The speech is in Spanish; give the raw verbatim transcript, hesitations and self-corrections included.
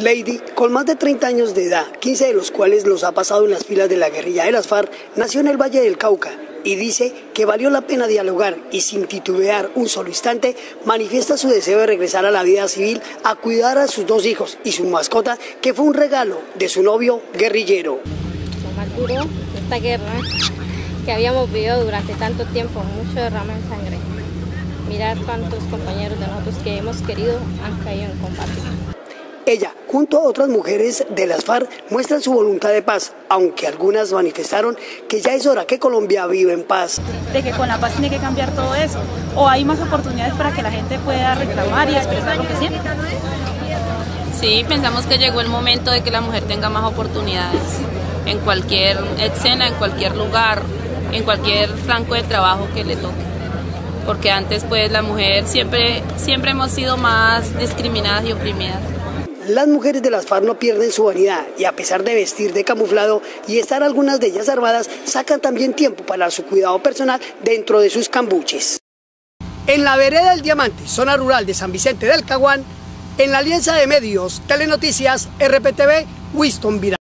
Lady, con más de treinta años de edad, quince de los cuales los ha pasado en las filas de la guerrilla de las FARC, nació en el Valle del Cauca y dice que valió la pena dialogar y sin titubear un solo instante manifiesta su deseo de regresar a la vida civil a cuidar a sus dos hijos y su mascota, que fue un regalo de su novio guerrillero. Lo más duro de esta guerra que habíamos vivido durante tanto tiempo, mucho derrame de sangre. Mirar cuántos compañeros de nosotros que hemos querido han caído en combate. Ella, junto a otras mujeres de las FARC, muestran su voluntad de paz, aunque algunas manifestaron que ya es hora que Colombia viva en paz. De que con la paz tiene que cambiar todo eso, o hay más oportunidades para que la gente pueda reclamar y expresar lo que siente. Sí, pensamos que llegó el momento de que la mujer tenga más oportunidades en cualquier escena, en cualquier lugar, en cualquier flanco de trabajo que le toque. Porque antes pues la mujer siempre, siempre hemos sido más discriminadas y oprimidas. Las mujeres de las FARC no pierden su vanidad y a pesar de vestir de camuflado y estar algunas de ellas armadas, sacan también tiempo para su cuidado personal dentro de sus cambuches. En la vereda del Diamante, zona rural de San Vicente del Caguán, en la Alianza de Medios, Telenoticias, R P T V, Winston Viral.